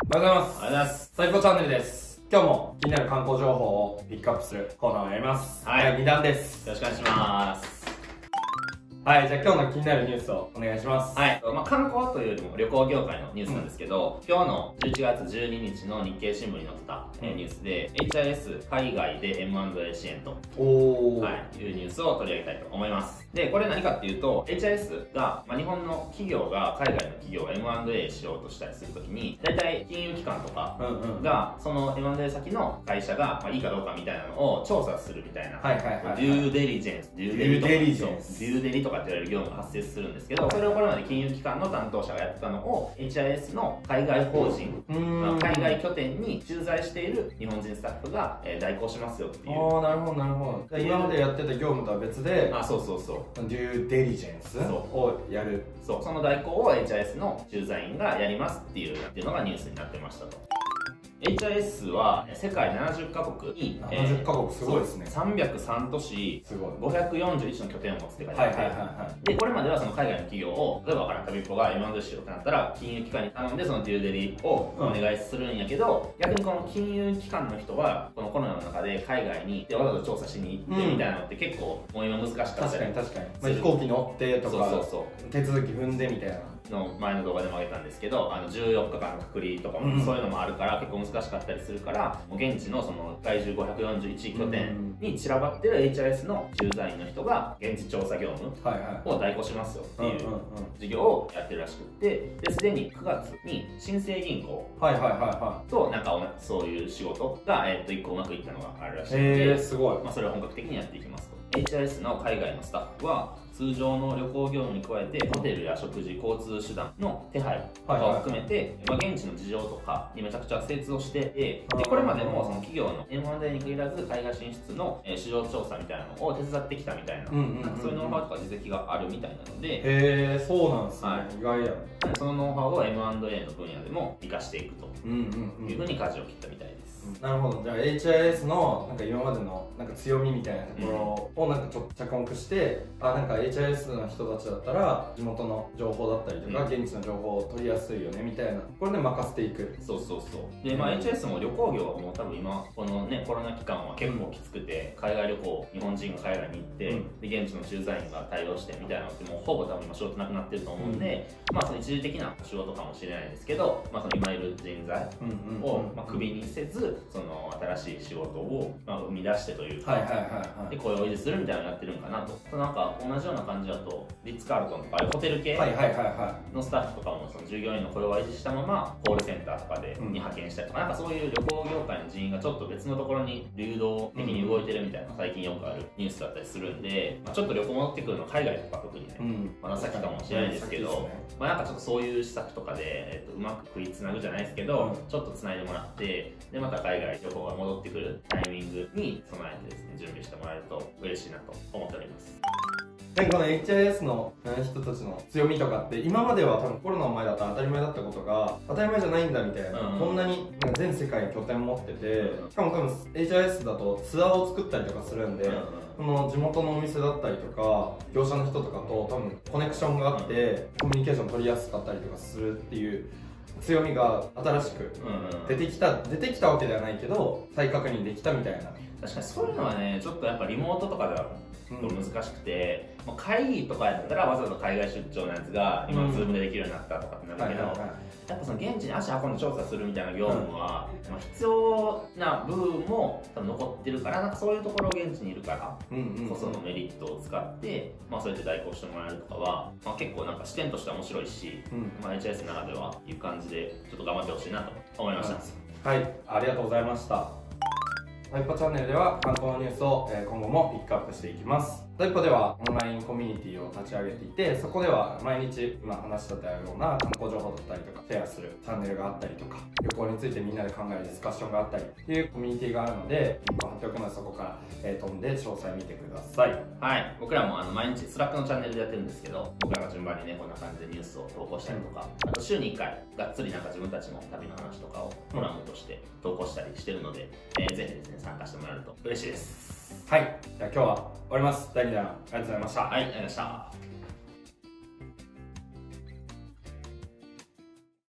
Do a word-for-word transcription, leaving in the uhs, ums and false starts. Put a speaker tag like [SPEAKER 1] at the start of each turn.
[SPEAKER 1] おはようございます。
[SPEAKER 2] おはようございます。
[SPEAKER 1] 最高チャンネルです。今日も気になる観光情報をピックアップするコーナーをやります。
[SPEAKER 2] はい。
[SPEAKER 1] だいにだんです。
[SPEAKER 2] よろしくお願いします。
[SPEAKER 1] はい、じゃあ今日の気になるニュースをお願いします。
[SPEAKER 2] はい。まあ、観光というよりも旅行業界のニュースなんですけど、うん、今日のじゅういちがつじゅうににちの日経新聞に載ってた、うん、ニュースで エイチアイエス 海外で エムアンドエー 支援と、おー、はい、いうニュースを取り上げたいと思います。で、これ何かっていうと エイチアイエス が、まあ、日本の企業が海外の企業が エムアンドエー しようとしたりするときに、大体金融機関とかがその エムアンドエー 先の会社が、まあ、いいかどうかみたいなのを調査するみたいな、
[SPEAKER 1] はいはいはいはい、
[SPEAKER 2] デューデリジェンス、デューデリとか、デューデリとかって言われる業務が発生するんですけど、それをこれまで金融機関の担当者がやってたのを エイチアイエス の海外法人、まあ、海外拠点に駐在している日本人スタッフが、えー、代行しますよっていう。
[SPEAKER 1] ああ、なるほどなるほど。今までやってた業務とは別で、
[SPEAKER 2] あ、そうそうそう、
[SPEAKER 1] デューデリジェンスをやる。
[SPEAKER 2] そう、その代行を エイチアイエス の駐在員がやりますっていうっていうのがニュースになってましたと。エイチアイエス は世界ななじゅっかこくに
[SPEAKER 1] ななじゅっかこくすごいですね。
[SPEAKER 2] さんびゃくさん都市ごひゃくよんじゅういちの拠点を持つって書いてあって、でこれまではその海外の企業を例えばから旅っぽが エムアンドエー しようってなったら金融機関に頼んでそのデューデリをお願いするんやけど、うん、逆にこの金融機関の人はこのコロナの中で海外に行ってわざわざ調査しに行ってみたいなのって結構もう今難しかったり、
[SPEAKER 1] 確かに確かに、まあ、飛行機乗ってとか
[SPEAKER 2] そうそうそう
[SPEAKER 1] 手続き踏んでみたいな
[SPEAKER 2] の前の動画でも上げたんですけど、あのじゅうよっかかんの隔離とかもそういうのもあるから結構難しかったりするから、もう現地のその在住ごひゃくよんじゅういち拠点に散らばってる エイチアイエス の駐在員の人が現地調査業務を代行しますよっていう事業をやってるらしくて、ですでにくがつに新生銀行となんかそういう仕事がえっといっこうまくいったのがあるらしいので、すごい、まあそれを本格的にやっていきますと。エイチアイエス の海外のスタッフは通常の旅行業務に加えてホテルや食事、交通手段の手配とかを含めて、まあ、現地の事情とかにめちゃくちゃ精通をしてて、でこれまでもその企業の エムアンドエー に限らず海外進出の市場調査みたいなのを手伝ってきたみたいな、そういうノウハウとか実績があるみたいなので、
[SPEAKER 1] へえ、そうなんですね、はい、意外や。
[SPEAKER 2] そのノウハウを エムアンドエー の分野でも活かしていくというふうに舵を切ったみたいです。
[SPEAKER 1] なるほど。じゃあ エイチアイエス のなんか今までのなんか強みみたいなところをなんかちょっと着目して、うん、あ、なんか エイチアイエス の人たちだったら地元の情報だったりとか、うん、現地の情報を取りやすいよねみたいな、これで任せていく。
[SPEAKER 2] そうそうそう。で、まあ エイチアイエス も旅行業はもう多分今このねコロナ期間は結構きつくて、海外旅行日本人が海外に行って、うん、で現地の駐在員が対応してみたいなのってもうほぼ多分今仕事なくなってると思うんで、うん、まあその一時的な仕事かもしれないですけど、まあその今いる人材をまあクビにせず、その新しい仕事をまあ生み出してというか、で雇用を維持するみたいなのをやってるんかなと。なんか同じような感じだとリッツ・カールトンとかああいうホテル系のスタッフとかもその従業員の雇用を維持したままコールセンターとかでに派遣したりとか、なんかそういう旅行業界の人員がちょっと別のところに流動的に動いてるみたいな最近よくあるニュースだったりするんで、まあ、ちょっと旅行戻ってくるの海外とか特にね、うん、まだ先かもしれないですけど、うんね、まあなんかちょっとそういう施策とかで、えっと、うまく食いつなぐじゃないですけど、うん、ちょっとつないでもらってでまた海外旅行が戻ってくるタイミングに備えてですね準備してもらえると嬉しいなと思っております。
[SPEAKER 1] でこの エイチアイエス の人たちの強みとかって今までは多分コロナの前だったら当たり前だったことが当たり前じゃないんだみたいな、うん、こんなに全世界に拠点持ってて、うん、しかも多分 エイチアイエス だとツアーを作ったりとかするんで、うん、その地元のお店だったりとか業者の人とかと多分コネクションがあって、うん、コミュニケーション取りやすかったりとかするっていう強みが新しく出てきた、出てきたわけではないけど再確認できたみたいな。
[SPEAKER 2] 確かにそういうのはねちょっとやっぱリモートとかでは難しくて、うん、会議とかやったらわざわざ海外出張のやつが今 Zoom でできるようになったとかってなるけど、やっぱその現地に足運んで調査するみたいな業務は、うん、まあ必要な部分も多分残ってるから、なんかそういうところ現地にいるからこそのメリットを使って、まあ、そうやって代行してもらえるとかは、まあ、結構なんか視点としては面白いし、うん、まあ、エイチアイエス ならではいう感じでちょっと頑張ってほしいなと思いました。
[SPEAKER 1] はい、ありがとうございました。タイパチャンネルでは観光のニュースを今後もピックアップしていきます。タイパではオンラインコミュニティを立ち上げていて、そこでは毎日今話したような観光情報だったりとかシェアするチャンネルがあったりとか、旅行についてみんなで考えるディスカッションがあったりっていうコミュニティがあるので、リンクを貼っておくのでそこから、えー、飛んで詳細見てください。
[SPEAKER 2] はい、僕らもあの毎日スラックのチャンネルでやってるんですけど、僕らが順番にねこんな感じでニュースを投稿したりとか、あと週にいっかいがっつりなんか自分たちの旅の話とかをコラムとして投稿したりしてるので、えー、ぜひですね参加してもらえると嬉しいです。
[SPEAKER 1] はい、じゃあ今日は終わります。だいにだんありがとうございました。
[SPEAKER 2] はい、ありがとうございました。